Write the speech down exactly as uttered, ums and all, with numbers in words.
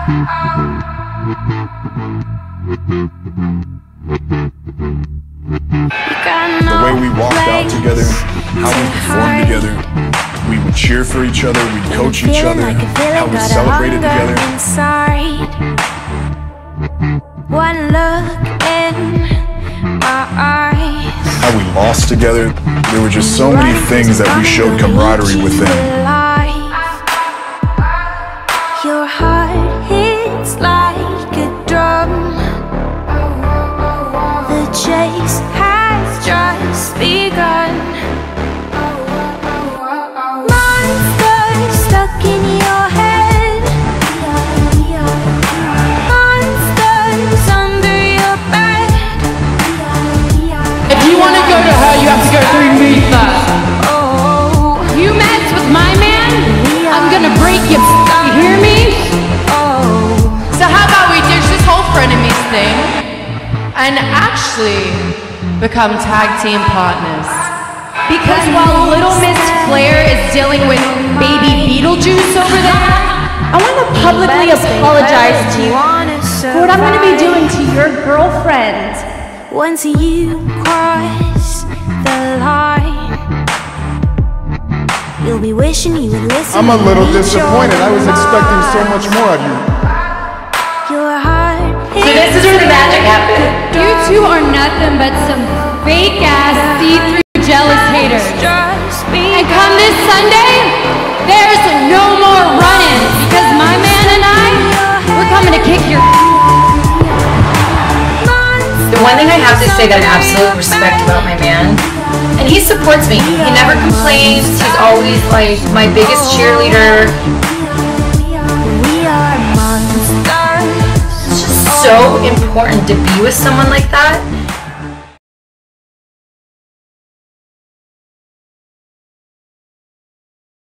The way we walked out together, how we performed together, we would cheer for each other, we'd coach each other, how we celebrated together. One look in my eyes, how we lost together. There were just so many things that we showed camaraderie within. Your heart hits like a drum. The chase has just begun. Monsters stuck in your head. Monsters under your bed. If you want to go to her, you have to go through me first. Oh, You mess with my man, I'm gonna break your. You hear me? oh, So how about we ditch this whole frenemies thing and actually become tag team partners? Because while Little Miss Flair is dealing with baby Beetlejuice over there, I want to publicly apologize to you for what I'm going to be doing to your girlfriend. once you cross the line, you'll be wishing you would listen. I'm a little and read disappointed. I was your expecting so mind. much more of you. Your heart So this is where the magic happened. You two are nothing but some fake ass see-through jealous haters. just And come this Sunday, there's no more running because my man and I, we're coming to kick your. The one thing I have to say that I absolutely respect about my man, and he supports me. He never complains. He's always like my biggest cheerleader. We are monsters. It's just so important to be with someone like that.